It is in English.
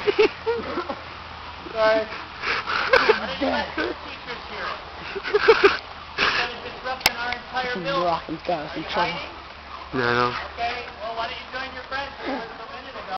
Sorry. Why did you let your teachers hear it? Instead of disrupting our entire building. Rock and go. Are you hiding? Yeah, I know. Okay, well, why don't you join your friends?